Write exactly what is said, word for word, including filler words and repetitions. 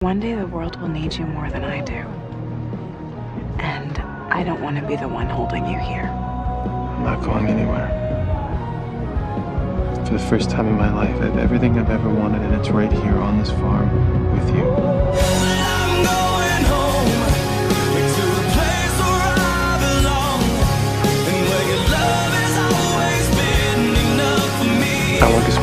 One day the world will need you more than I do. And I don't want to be the one holding you here. I'm not going anywhere. For the first time in my life, I have everything I've ever wanted, and it's right here on this farm with you. I'm going home to the place where I belong, and where your love has always been enough for me. I want this